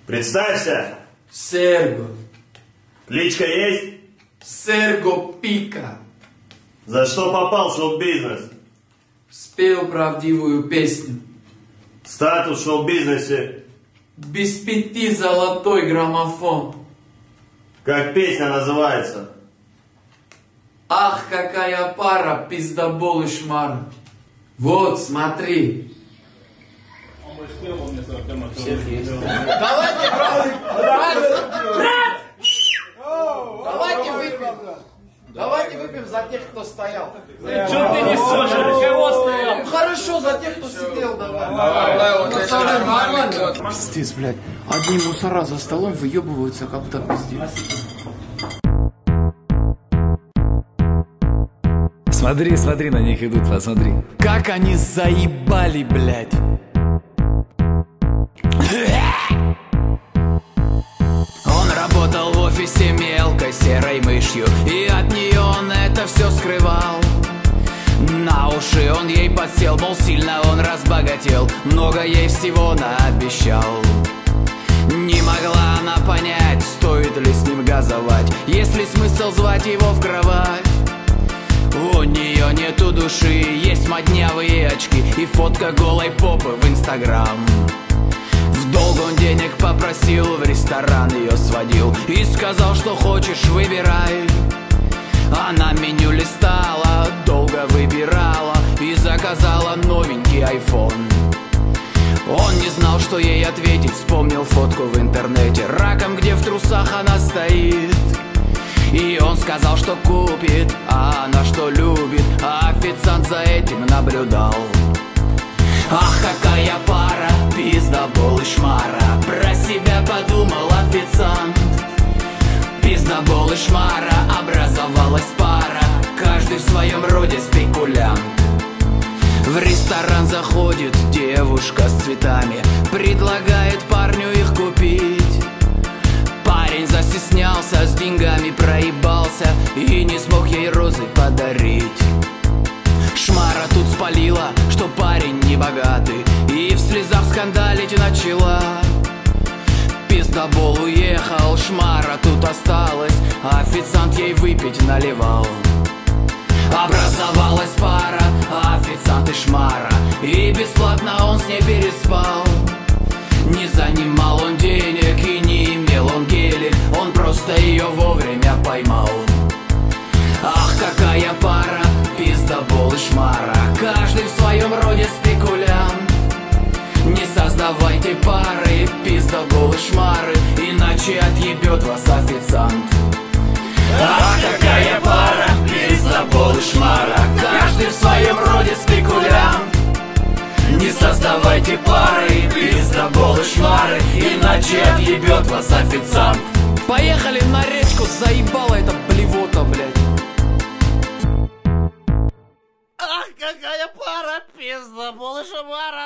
Представься. Серго. Кличка есть? Серго Пика. За что попал в шоу-бизнес? Спел правдивую песню. Статус в шоу-бизнесе? Без 5 золотой граммофон. Как песня называется? Ах, какая пара, пиздобол и шмара. Вот, смотри. Давайте, брат! Давайте выпьем. Давайте выпьем за тех, кто стоял. Что ты несешь? Кого стоял? Хорошо, за тех, кто сидел, давай. Пиздец, блядь. Одни мусора за столом выебываются, как будто пиздец. Смотри, смотри, на них идут, посмотри. Как они заебали, блядь. Он работал в офисе мелкой серой мышью, и от нее он это все скрывал. На уши он ей подсел, мол, сильно он разбогател, много ей всего наобещал. Не могла она понять, стоит ли с ним газовать, есть ли смысл звать его в кровать. У нее нету души, есть моднявые очки и фотка голой попы в Инстаграм. В долг он денег попросил, в ресторан ее сводил и сказал, что хочешь, выбирай. Она меню листала, долго выбирала и заказала новенький айфон. Он не знал, что ей ответить, вспомнил фотку в интернете, раком, где в трусах она стоит. И он сказал, что купит, а она что любит, а официант за этим наблюдал. Ах, какая пара, пиздобол и шмара, про себя подумал официант. Пиздобол и шмара, образовалась пара, каждый в своем роде спекулянт. В ресторан заходит девушка с цветами, предлагает парню их купить. Парень застеснялся, с деньгами проебался и не смог ей розы подарить. Шмара тут спалила, что парень не богатый, и в слезах скандалить начала. Пиздобол уехал, шмара тут осталась, а официант ей выпить наливал. Образовалась пара, официант и шмара, и бесплатно он с ней переспал. Не занимал он денег и не имел он гелик, он просто ее вовремя поймал. Ах, какая пара, пиздобол и шмара, каждый в своем роде спекулянт. Не создавайте пары, пиздобол и шмары, иначе отъебет вас официант. Ах, какая пара, пиздобол и шмара, каждый в своем роде спекулянт. Не создавайте пары, пиздобол и шмары, иначе отъебет вас официант. Поехали на речку, заебала эта блевота, блядь. Ах, какая пара, пиздобол и шмара.